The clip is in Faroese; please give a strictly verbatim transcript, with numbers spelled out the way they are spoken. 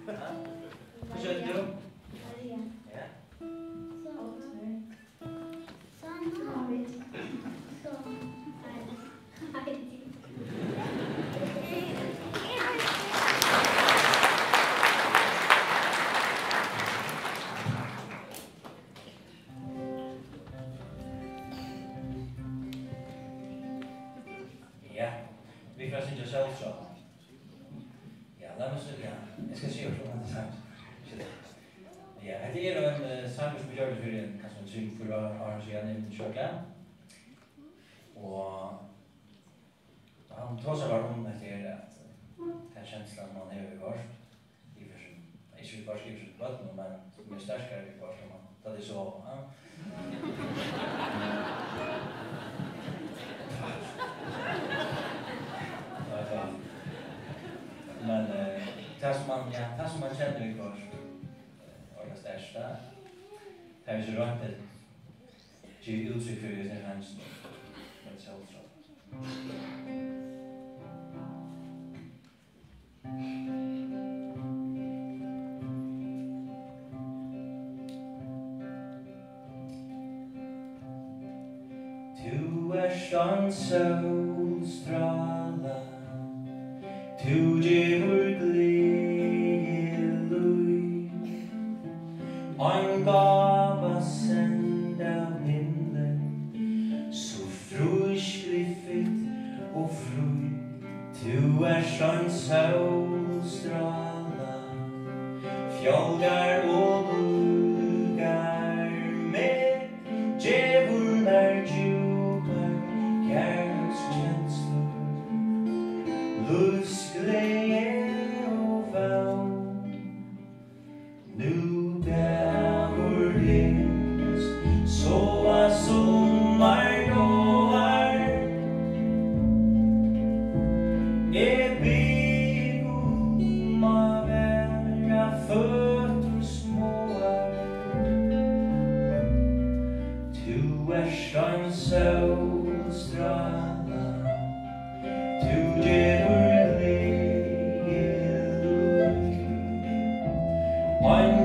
Hva kjører du? Ja. Ja, vi får synge selv så. Ja, lad mig så, ja. Jeg skal se, hvordan det er sagt. Ja, det er jo en uh, sang som vi gjør det for en, kanskje en syng for å arrangere en kjørkla. Og han tog seg bare om etter at den kjenslen man er i vårt, i for sin, ikke vi bare skriver sin bøtten, men som er sterskere i vårt, som man tar det så av. Ja. Men uh, det som man, ja, det som man kjenner i vårt, det største. Det er så rønt at gi uttrykk for det hans med selvstraff. Du er stand solstråla, du gjør glede lyd, ein gava send av himlen, så fruskelig fitt og frøy. Du er stand solstråla, fjolgar og lugar med djevulnar djupar kärlekskänslor, lustglädje och vän. Nu dävor himmes sova sommardagar, är begomma vära fötter småar. Du är stand solstråla, du gjør glede lyd.